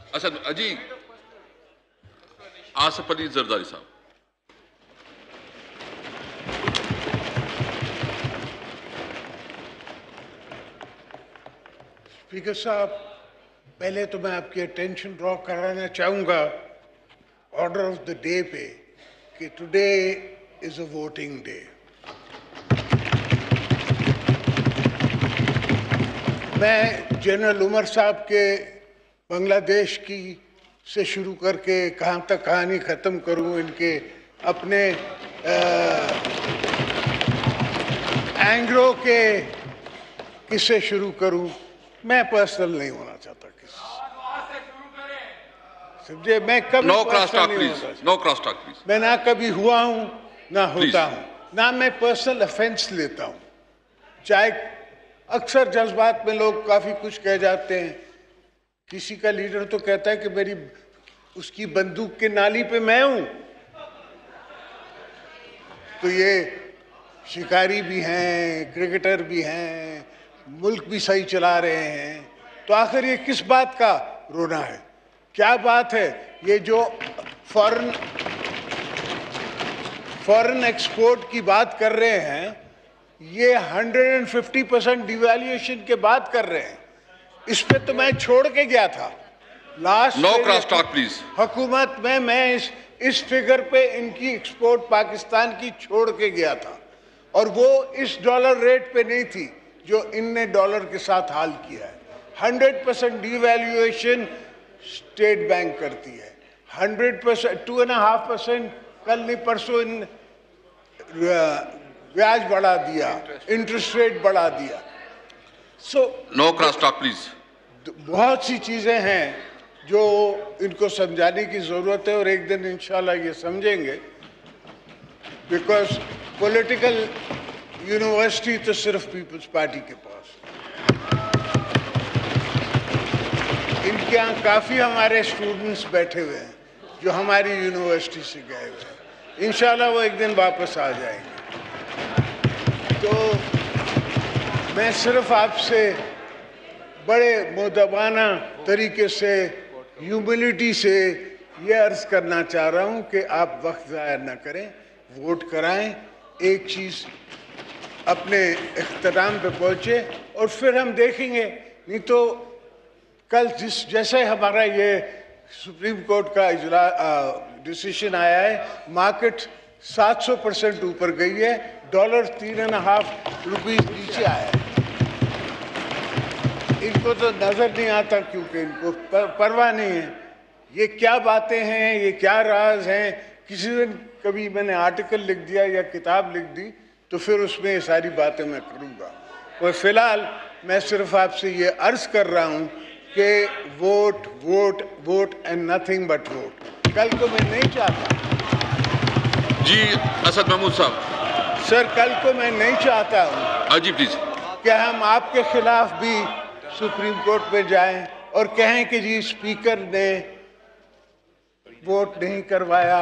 असद जी, आसिफ अली जरदारी साहब। स्पीकर साहब, पहले तो मैं आपकी अटेंशन ड्रॉ कराना चाहूँगा ऑर्डर ऑफ द डे पे कि today is a voting day. मैं जनरल उमर साहब के बांग्लादेश की से शुरू करके कहाँ तक कहानी ख़त्म करूँ, इनके अपने एंग्रो के किससे शुरू करूँ, मैं पर्सनल नहीं होना चाहता किसी समझे। मैं कभी no cross talk please, no cross talk please. मैं ना कभी हुआ हूँ ना होता हूँ, ना मैं पर्सनल ऑफेंस लेता हूँ। चाहे अक्सर जज्बात में लोग काफी कुछ कह जाते हैं, किसी का लीडर तो कहता है कि मेरी उसकी बंदूक के नाली पे मैं हूं, तो ये शिकारी भी हैं, क्रिकेटर भी हैं, मुल्क भी सही चला रहे हैं, तो आखिर ये किस बात का रोना है? क्या बात है? ये जो फॉरेन एक्सपोर्ट की बात कर रहे हैं, ये 150% डिवैल्यूएशन के बात कर रहे हैं। इस पे तो मैं छोड़ के गया था last no cross talk please हुकूमत में। मैं इस फिगर पे इनकी एक्सपोर्ट पाकिस्तान की छोड़ के गया था, और वो इस डॉलर रेट पे नहीं थी जो इनने डॉलर के साथ हाल किया है। 100% डिवैल्यूएशन स्टेट बैंक करती है, 100%, 2.5% कल नहीं परसों इन ब्याज बढ़ा दिया, इंटरेस्ट रेट बढ़ा दिया। No cross talk please. बहुत सी चीजें हैं जो इनको समझाने की जरूरत है, और एक दिन इंशाल्लाह ये समझेंगे, बिकॉज पॉलिटिकल यूनिवर्सिटी तो सिर्फ पीपल्स पार्टी के पास। इनके यहाँ काफी हमारे स्टूडेंट्स बैठे हुए हैं जो हमारी यूनिवर्सिटी से गए हुए हैं, इंशाल्लाह वो एक दिन वापस आ जाएंगे। तो मैं सिर्फ आपसे बड़े मुद्दबाना तरीके से, ह्यूमिलिटी से ये अर्ज करना चाह रहा हूँ कि आप वक्त ज़ाया न करें, वोट कराएं, एक चीज़ अपने इख्तिताम पे पहुँचे, और फिर हम देखेंगे। नहीं तो कल जैसे हमारा ये सुप्रीम कोर्ट का डिसीजन आया है, मार्केट 700% ऊपर गई है, डॉलर 3.5 रुपीज़ नीचे आया है। इनको तो नजर नहीं आता क्योंकि इनको परवाह नहीं है। ये क्या बातें हैं, ये क्या राज हैं? किसी दिन कभी मैंने आर्टिकल लिख दिया या किताब लिख दी तो फिर उसमें ये सारी बातें मैं करूँगा। और फिलहाल मैं सिर्फ आपसे ये अर्ज कर रहा हूँ कि vote vote vote and nothing but vote. कल को मैं नहीं चाहता जी असद महमूद साहब। सर, कल को मैं नहीं चाहता हूँ जी प्लीज कि हम आपके खिलाफ भी सुप्रीम कोर्ट में जाएं और कहें कि जी स्पीकर ने वोट नहीं करवाया,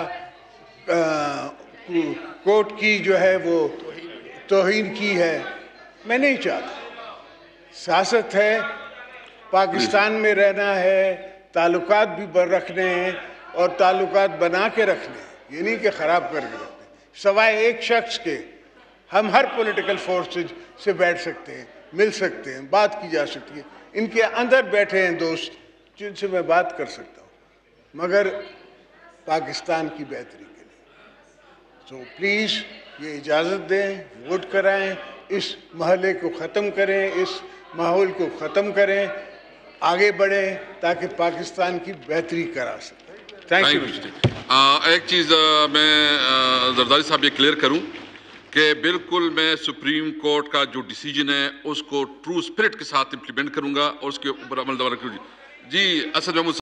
कोर्ट की जो है वो तौहीन की है। मैं नहीं चाहता। सियासत है, पाकिस्तान में रहना है, ताल्लुकात भी रखने हैं और ताल्लुकात बना के रखने हैं, ये नहीं कि ख़राब करके रखने। सवाए एक शख्स के हम हर पॉलिटिकल फोर्सेज से बैठ सकते हैं, मिल सकते हैं, बात की जा सकती है। इनके अंदर बैठे हैं दोस्त जिनसे मैं बात कर सकता हूँ, मगर पाकिस्तान की बेहतरी के लिए। सो प्लीज़ ये इजाज़त दें, वोट कराएं, इस महले को ख़त्म करें, इस माहौल को ख़त्म करें, आगे बढ़ें ताकि पाकिस्तान की बेहतरी करा सकें। Thank you. एक चीज़ मैं जरदारी साहब ये क्लियर करूं कि बिल्कुल मैं सुप्रीम कोर्ट का जो डिसीजन है उसको ट्रू स्पिरिट के साथ इम्प्लीमेंट करूंगा और उसके ऊपर अमल दवारा। जी असद महमूद